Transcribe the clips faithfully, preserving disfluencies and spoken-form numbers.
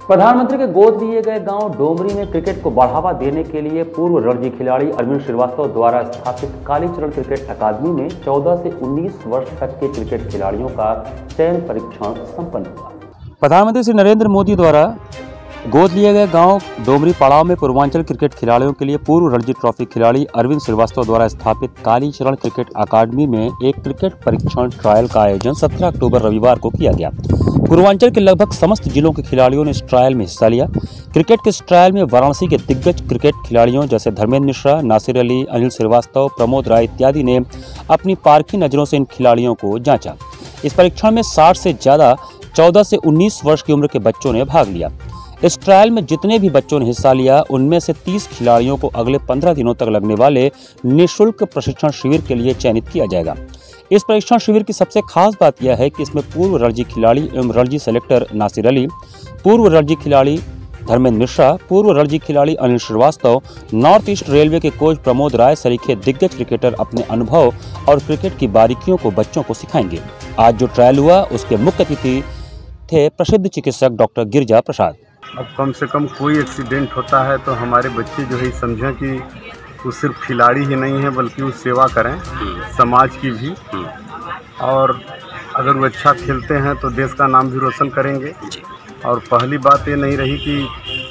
प्रधानमंत्री के गोद लिए गए गांव डोमरी में क्रिकेट को बढ़ावा देने के लिए पूर्व रणजी खिलाड़ी अरविंद श्रीवास्तव द्वारा स्थापित कालीचरण क्रिकेट अकादमी में चौदह से उन्नीस वर्ष तक के क्रिकेट खिलाड़ियों का चयन परीक्षण संपन्न हुआ। प्रधानमंत्री श्री नरेंद्र मोदी द्वारा गोद लिए गए गांव डोमरी पड़ाव में पूर्वांचल क्रिकेट खिलाड़ियों के लिए पूर्व रणजी ट्रॉफी खिलाड़ी अरविंद श्रीवास्तव द्वारा स्थापित कालीचरण क्रिकेट अकादमी में एक क्रिकेट परीक्षण ट्रायल का आयोजन सत्रह अक्टूबर रविवार को किया गया। पूर्वांचल के लगभग समस्त जिलों के खिलाड़ियों ने इस ट्रायल में हिस्सा लिया। क्रिकेट के इस ट्रायल में वाराणसी के दिग्गज क्रिकेट खिलाड़ियों जैसे धर्मेंद्र मिश्रा, नासिर अली, अनिल श्रीवास्तव, प्रमोद राय इत्यादि ने अपनी पारखी नजरों से इन खिलाड़ियों को जांचा। इस परीक्षण में साठ से ज्यादा चौदह से उन्नीस वर्ष की उम्र के बच्चों ने भाग लिया। इस ट्रायल में जितने भी बच्चों ने हिस्सा लिया उनमें से तीस खिलाड़ियों को अगले पंद्रह दिनों तक लगने वाले निःशुल्क प्रशिक्षण शिविर के लिए चयनित किया जाएगा। इस प्रशिक्षण शिविर की सबसे खास बात यह है कि इसमें पूर्व रणजी खिलाड़ी एवं रणजी सेलेक्टर नासिर अली, पूर्व रणजी खिलाड़ी धर्मेंद्र मिश्रा, पूर्व रणजी खिलाड़ी Anil Shrivastava, north east railway के कोच प्रमोद राय सरीखे दिग्गज क्रिकेटर अपने अनुभव और क्रिकेट की बारीकियों को बच्चों को सिखाएंगे। आज जो ट्रायल हुआ उसके मुख्य अतिथि थे प्रसिद्ध चिकित्सक डॉक्टर गिरिजा प्रसाद। अब कम से कम कोई एक्सीडेंट होता है तो हमारे बच्चे जो है समझें कि वो सिर्फ खिलाड़ी ही नहीं है बल्कि वो सेवा करें समाज की भी, और अगर वो अच्छा खेलते हैं तो देश का नाम भी रोशन करेंगे। और पहली बात ये नहीं रही कि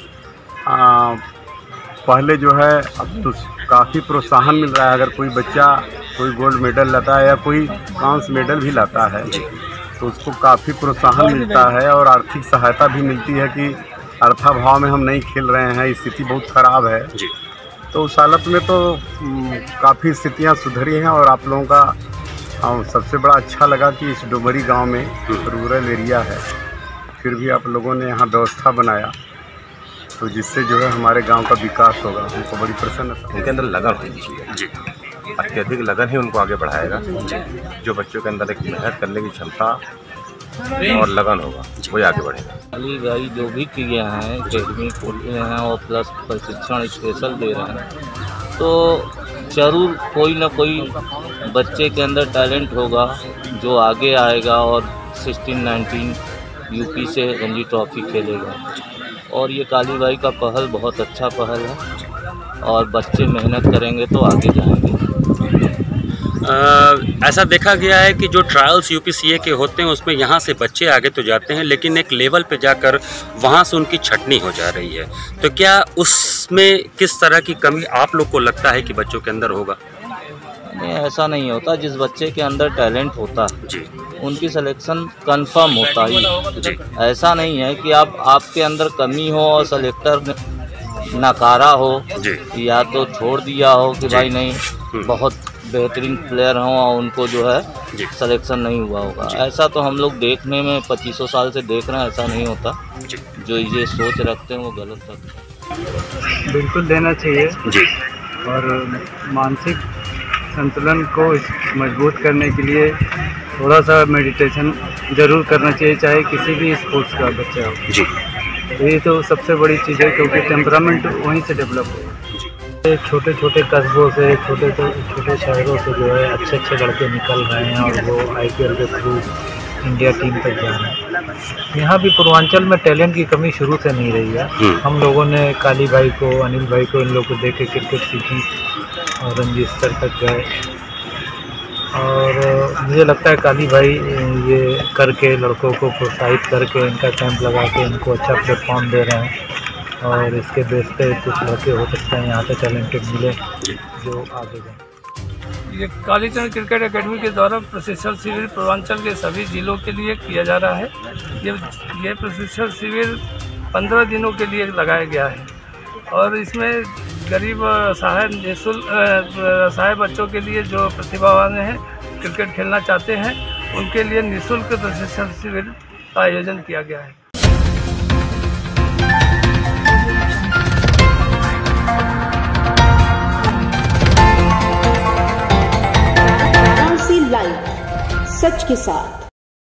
आ, पहले जो है अब तो काफ़ी प्रोत्साहन मिल रहा है। अगर कोई बच्चा कोई गोल्ड मेडल लाता है या कोई कांस्य मेडल भी लाता है तो उसको काफ़ी प्रोत्साहन मिलता है और आर्थिक सहायता भी मिलती है कि अर्थाभाव में हम नहीं खेल रहे हैं, स्थिति बहुत ख़राब है। तो उस हालत में तो काफ़ी स्थितियां सुधरी हैं। और आप लोगों का आ, सबसे बड़ा अच्छा लगा कि इस डोमरी गांव में रूरल एरिया है फिर भी आप लोगों ने यहाँ व्यवस्था बनाया, तो जिससे जो है हमारे गांव का विकास होगा। हमको बड़ी प्रसन्नता। उनके अंदर लगन होनी चाहिए जी, अत्यधिक लगन ही उनको आगे बढ़ाएगा। जो बच्चों के अंदर एक मेहनत करने की क्षमता और लगन होगा वही आगे बढ़ेगा। अली भाई जो भी किए हैं अकेडमी खोले हैं और प्लस प्रशिक्षण स्पेशल दे रहे हैं तो ज़रूर कोई ना कोई बच्चे के अंदर टैलेंट होगा जो आगे आएगा और सिक्सटीन नाइनटीन यूपी से रणजी ट्रॉफी खेलेगा। और ये काली भाई का पहल बहुत अच्छा पहल है और बच्चे मेहनत करेंगे तो आगे जाएंगे। आ, ऐसा देखा गया है कि जो ट्रायल्स यूपीसीए के होते हैं उसमें यहाँ से बच्चे आगे तो जाते हैं लेकिन एक लेवल पे जाकर वहाँ से उनकी छटनी हो जा रही है, तो क्या उसमें किस तरह की कमी आप लोग को लगता है कि बच्चों के अंदर होगा? नहीं, ऐसा नहीं होता। जिस बच्चे के अंदर टैलेंट होता है जी उनकी सिलेक्शन कंफर्म होता ही। ऐसा नहीं है कि आप आपके अंदर कमी हो और सेलेक्टर नकारा हो जी, या तो छोड़ दिया हो कि भाई नहीं बहुत बेहतरीन प्लेयर हों और उनको जो है सिलेक्शन नहीं हुआ होगा। ऐसा तो हम लोग देखने में पच्चीसों साल से देख रहे हैं, ऐसा नहीं होता। जो ये सोच रखते हैं वो गलत रखते हैं। बिल्कुल देना चाहिए जी। और मानसिक संतुलन को मजबूत करने के लिए थोड़ा सा मेडिटेशन ज़रूर करना चाहिए, चाहे किसी भी स्पोर्ट्स का बच्चा हो जी। ये तो सबसे बड़ी चीज़ है क्योंकि टेम्परामेंट वहीं से डेवलप हो। छोटे छोटे कस्बों से छोटे छोटे शहरों से जो है अच्छे अच्छे लड़के निकल रहे हैं और वो आईपीएल के थ्रू इंडिया टीम तक जा रहे हैं। यहाँ भी पूर्वांचल में टैलेंट की कमी शुरू से नहीं रही है। हम लोगों ने काली भाई को, अनिल भाई को, इन लोगों को देख के क्रिकेट सीखी और रणजी स्तर तक गए। और मुझे लगता है काली भाई ये करके लड़कों को प्रोत्साहित करके इनका कैंप लगा के इनको अच्छा प्लेटफॉर्म दे रहे हैं और इसके बेस पे कुछ लड़के हो सकते हैं यहाँ पे टैलेंटेड मिले जो आगे जाए। ये कालीचरण क्रिकेट एकेडमी के द्वारा प्रशिक्षण शिविर पूर्वांचल के सभी जिलों के लिए किया जा रहा है। ये ये प्रशिक्षण शिविर पंद्रह दिनों के लिए लगाया गया है और इसमें गरीब असहाय निःशुल्क असहाय बच्चों के लिए जो प्रतिभावान हैं क्रिकेट खेलना चाहते हैं उनके लिए निःशुल्क प्रशिक्षण शिविर का आयोजन किया गया है। लाइव सच के साथ।